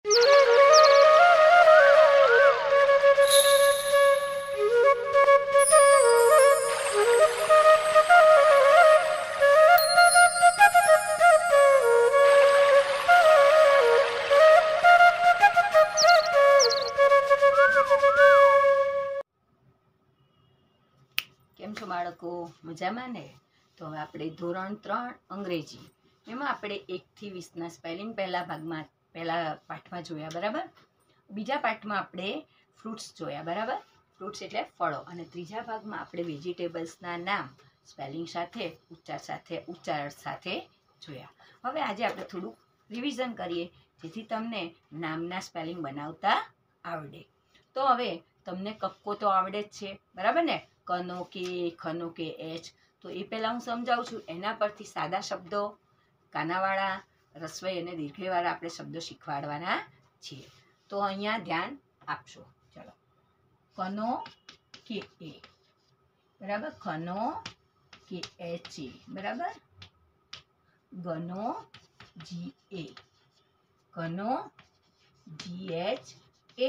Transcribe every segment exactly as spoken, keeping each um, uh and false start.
કેમ છો બાળકો? મજામાં ને? તો હવે આપણે ધોરણ ત્રણ અંગ્રેજી એમાં આપણે એક થી વીસ ના સ્પેલિંગ પહેલા ભાગમાં પહેલા પાઠમાં જોયા, બરાબર? બીજા પાઠમાં આપણે ફ્રૂટ્સ જોયા, બરાબર? ફ્રૂટ્સ એટલે ફળો. અને ત્રીજા ભાગમાં આપણે વેજીટેબલ્સના નામ સ્પેલિંગ સાથે ઉચ્ચાર સાથે ઉચ્ચાર સાથે જોયા. હવે આજે આપણે થોડું રિવિઝન કરીએ જેથી તમને નામના સ્પેલિંગ બનાવતા આવડે. તો હવે તમને કક્કો તો આવડે જ છે, બરાબર ને? કનો કે, ખનો કે, એચ. તો એ પહેલાં હું સમજાવું છું. એના પરથી સાદા શબ્દો, કાનાવાળા, રસ્વઈ અને દીર્ઘઈવાળા આપણે શબ્દો શીખવાડવાના છીએ. તો અહીંયા ધ્યાન આપશો. ચલો, કનો કે એ, બરાબર? ખનો કે એચ એ, બરાબર? ગનો જી એ, કનો જી એચ એ.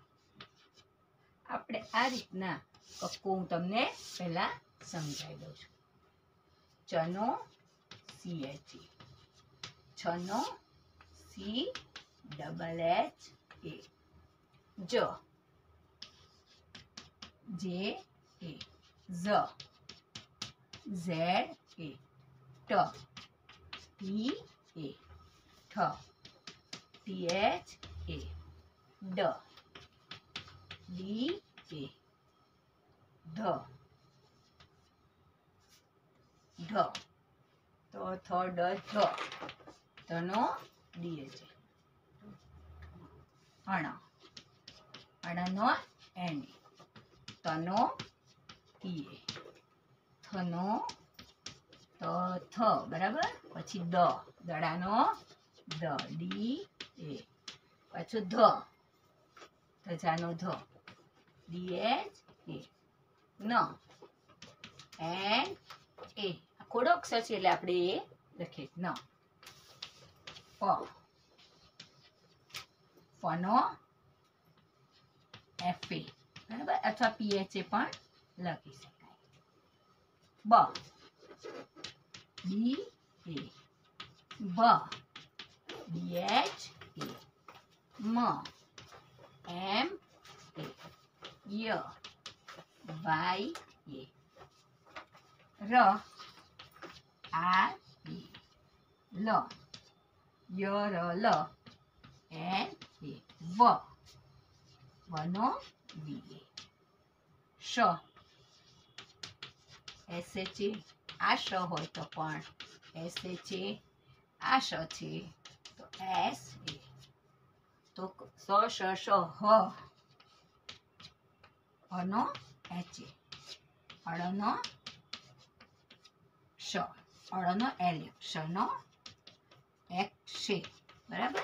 આપણે આ રીતના કક્કો હું તમને પહેલા સમજાવી દઉં છું. ચનો સી એચ એ, છનો સી ડબલ એચ એ. જ જે એ, ઝ ઝેડ એ, ટ ટી એ, ઠ ટી એચ એ, ડ ડી એ, ધ ઢ. તો થ ડ ધ, ધનો ડી એચ એ. અણ, અણનો એન એ, તનો ટી એ, થનો ત થ, બરાબર? પછી દ, દડાનો દ, ડી એ, પાછું ધ, ધજાનો ધ, ડી એચ એ, ન એન એ. ખોડો અક્ષર છે એટલે આપણે એ લખીએ ન. પ, ફનો એફ એ, બરાબર? અથવા પીએચ એ પણ લખી શકાય. બ, બી એ, ભ, ડી એચ એ, મ, એમ એ, ય, વાય એ, ર, આર એ, લ, ય ર લ, એન એ, વ, વનો વી એ, શ, એસ એચ એ. આ શ હોય તો પણ એસ એચ એ. આ શ છે તો એસ એ. તો સ શ શ હ, હનો એચ એ, અળનો શ, અળનો એલ, શનો એક શે, બરાબર?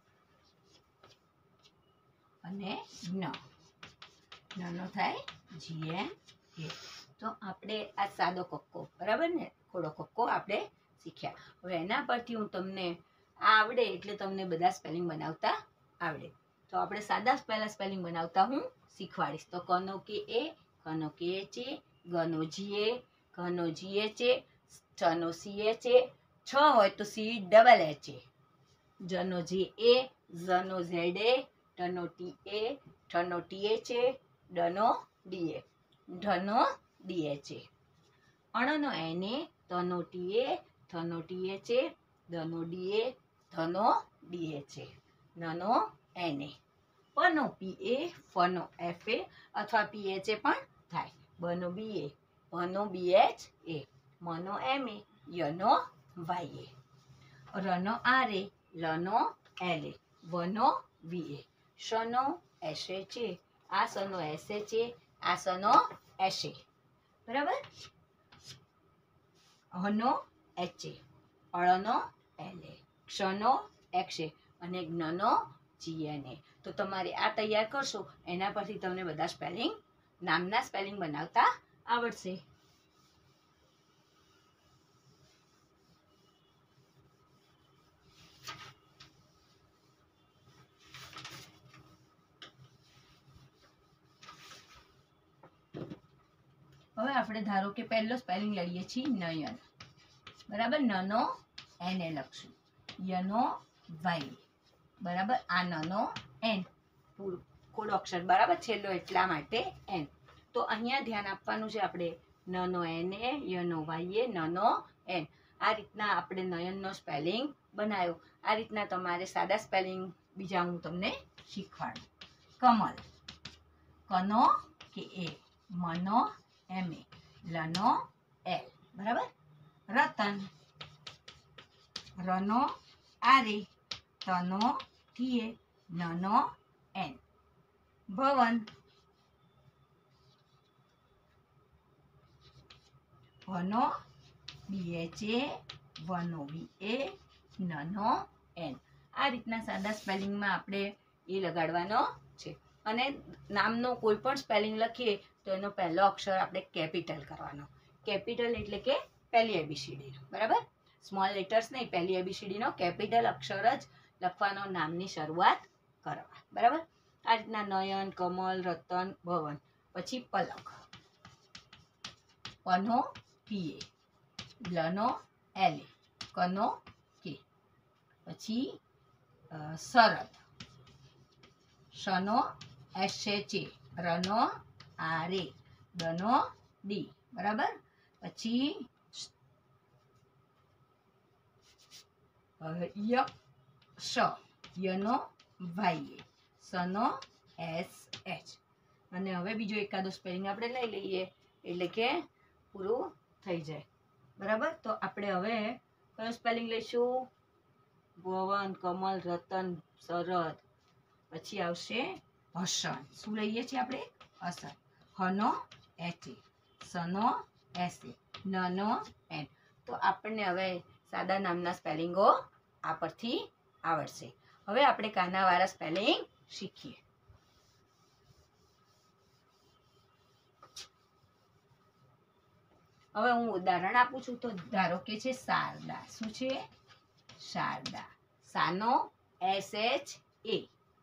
અને ન, નનો થાય જી એન એ. તો આપણે આ સાદો કક્કો, બરાબર ને? થોડો કક્કો આપણે શીખ્યા. હવે એના પરથી હું તમને આ આવડે એટલે તમને બધા સ્પેલિંગ બનાવતા આવડે. તો આપણે સાદા પહેલા સ્પેલિંગ બનાવતા હું શીખવાડીશ. તો કનો કે એ, ખનો કે એચ એ, ગનો જી એ, ઘનો જી એચ એ, ચનો સી એચ એ, છ હોય તો સી ડબલ એચ એ, જનો જી એ, ઝનો ઝેડ એ, ટનો ટી એ, ઠનો ટી એચ એ, ડનો ડી એ, ઢનો ડી એચ એ, અણનો એન એ, તનો ટી એ, થનો ટી એચ એ, દનો ડી એ, ધનો ડી એચ એ, નનો એન એ, પનો પી એ, ફનો એફ એ અથવા પી એચ એ પણ થાય. બનો બી એ, ભનો બી એચ એ, મનો એમ એ, યનો વાય એ, રનો આર એ, લનો એલ એ, વનો વી એ, શનો એસ એચ એ, આ સનો એસ એચ એ, આ સનો એસ એ, બરાબર? હનો એચ એ, અળનો એલ એ, ક્ષનો એક્સ એ અને જ્ઞનો જી એન એ. તો તમારે આ તૈયાર કરશો એના પરથી તમને બધા સ્પેલિંગ, નામના સ્પેલિંગ બનાવતા આવડશે. હવે આપણે ધારો કે પહેલો સ્પેલિંગ લઈએ છીએ નયન, બરાબર. નનો એન એ લખશું, યનો વાય, બરાબર. આ નનો એન કોડ અક્ષર, બરાબર, છેલ્લો એટલા માટે એન. તો અહીંયા ધ્યાન આપવાનું છે આપણે, નનો એન એ, યનો વાય એ, નનો એન. આ રીતના આપણે નયનનો સ્પેલિંગ બનાવ્યો. આ રીતના તમારે સાદા સ્પેલિંગ બીજા હું તમને શીખવાડું. કમલ, કનો કે એ, મનો એમ એ, લનો એલ, બરાબર. રતન, રનો આરે, તનો ટીએ, નનો એન. ભવન, વનો બીએચએ, વનો વીએ, નનો એન. આ રીતના સાદા સ્પેલિંગમાં આપણે એ લગાડવાનો છે. અને નામનો કોઈ પણ સ્પેલિંગ લખીએ તો એનો પહેલો અક્ષર આપણે કેપિટલ કરવાનો. કેપિટલ એટલે કે પહેલી એબીસીડી, બરાબર. સ્મોલ લેટર્સ નહીં, પહેલી એબીસીડીનો કેપિટલ અક્ષર જ લખવાનો નામની શરૂઆત કરવા, બરાબર. આ રીતના નયન, કમલ, રતન, ભવન. પછી પલક, પનો પીએ, લનો એલે, કનો કે. પછી શરદ, શનો એસએચએ, રનો આરે, દનો ડી, બરાબર. પછી યક શ, યનો વાય, સનો એસ એચ. અને હવે બીજો એકાદો સ્પેલિંગ આપણે લઈ લઈએ એટલે કે પૂરું થઈ જાય, બરાબર. તો આપણે હવે કયો સ્પેલિંગ લઈશું? ભવન, કમલ, રતન, શરદ. પછી આવશે હસન. શું લઈએ છીએ આપણે? હસન. હનો એચ એ, સનો એસ એ, નનો એન. તો આપણને હવે સાદા નામના સ્પેલિંગો આ પરથી આવડશે. હવે આપણે કાનાવાળા સ્પેલિંગ શીખીએ. હવે હું ઉદાહરણ આપું છું. તો ધારો કે છે શારદા. શું છે? શારદા. સાનો એસ એચ એ,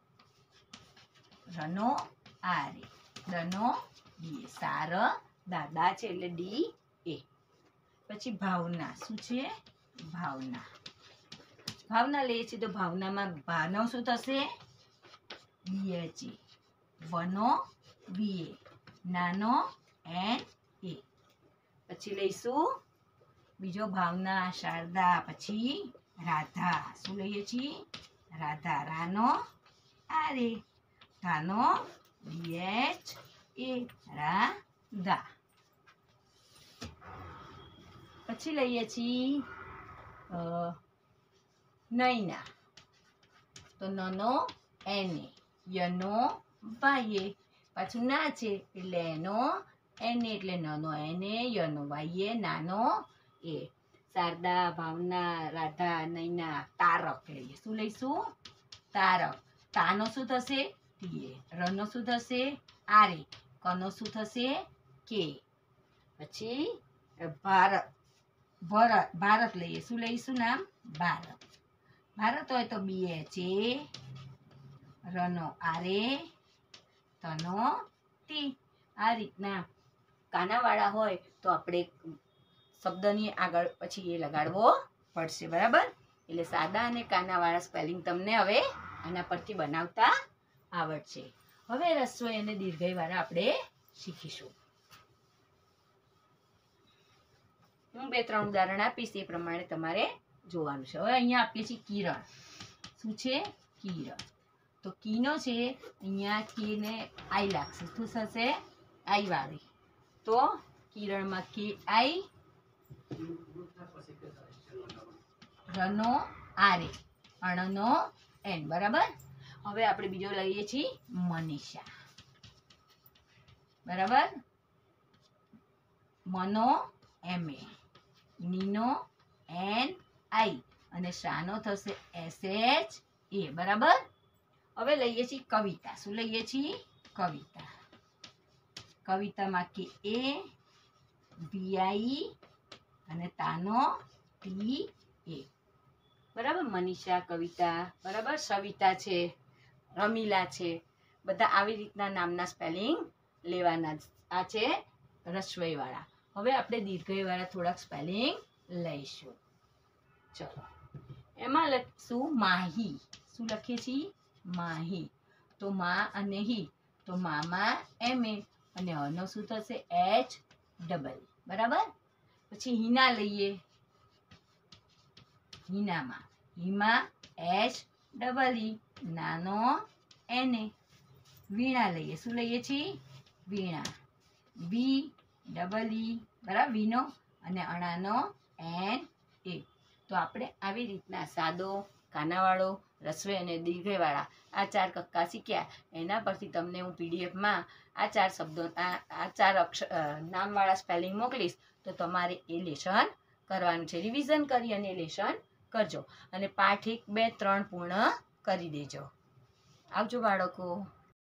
રનો આર એ, દનો ડી, સાર દાદા છે એટલે ડી એ. પછી ભાવના. શું છે? ભાવના. ભાવના લઈએ છીએ તો ભાવનામાં ભાનો શું થશે? બીએચ એ, વનો વીએ, નાનો એન એ. પછી લઈશું બીજો ભાવના શારદા. પછી રાધા. શું લઈએ છીએ? રાધા. રાનો આરે, ધાનો ડીએચ એ, રાધા. પછી લઈએ છીએ નૈના. તો નનો એને, યનો વાયે, પાછું ના છે એટલે એનો એને, એટલે નનો એને, યનો વાયે, નાનો એ. શારદા, ભાવના, રાધા, નૈના. તારક લઈએ. શું લઈશું? તારક. તાનો શું થશે? ટીએ. રનો શું થશે? આરે. કનો શું થશે? કે. પછી ભારત. ભરત. ભારત લઈએ. શું લઈશું નામ? ભારત. ભારત હોય તો બી એચ એ, રનો આરે, તનો ટી. આ રીતના કાનાવાળા હોય તો આપણે શબ્દની આગળ પછી એ લગાડવો પડશે, બરાબર. એટલે સાદા અને કાનાવાળા સ્પેલિંગ તમને હવે આના પરથી બનાવતા આવડશે. હવે રસ્વ અને દીર્ઘઈ વાળા આપણે શીખીશું. હું બે ત્રણ ઉદાહરણ આપીશ, એ પ્રમાણે તમારે જોવાનું છે. હવે અહીંયા આપીએ છીએ કિરણ. શું છે? કિરણ. તો કીનો છે અહીંયા કે ને આઈ લાગશે. શું થશે? આઈ વાળી. તો કિરણમાં કે આઈ, રનો આરે, અણનો એન, બરાબર. હવે આપણે બીજો લઈએ છીએ મનીષા, બરાબર. મનો M A, Nino N I, અને શાનો થશે એસ એચ એ, બરાબર. હવે લઈએ છીએ કવિતા. શું લઈએ છીએ? કવિતા. કવિતામાં કે એ, વીઆઈ, અને તાનો ટી એ, બરાબર. મનીષા, કવિતા, બરાબર. સવિતા છે, રમીલા છે. બધા આવી રીતના નામના સ્પેલિંગ લેવાના. આ છે રસવઈવાળા. હવે આપણે દીર્ઘઈવાળા થોડાક સ્પેલિંગ લઈશું. ચલો, એમાં લખીશું માહી. શું લખીએ છીએ? માહી. તો મા અને હી, તો મામાં એમ એ અને હનો શું થશે? H double. બરાબર. પછી હિના લઈએ. હિનામાં હિમાં એચ ડબલ ઈ, નાનો એને. વીણા લઈએ. શું લઈએ છીએ? વીણા. વી ડબલ ઈ, બરાબર, વીનો અને અણાનો એન એ. તો આપણે આવી રીતના સાદો, કાનાવાળો, રસવઈ અને દીર્ઘઈવાળા આ ચાર કક્કા શીખ્યા. એના પરથી તમને હું પીડીએફમાં આ ચાર શબ્દો આ આ ચાર અક્ષર નામવાળા સ્પેલિંગ મોકલીશ. તો તમારે એ લેશન કરવાનું છે. રિવિઝન કરી અને લેશન કરજો અને પાઠ એક બે ત્રણ પૂર્ણ કરી દેજો. આવજો બાળકો.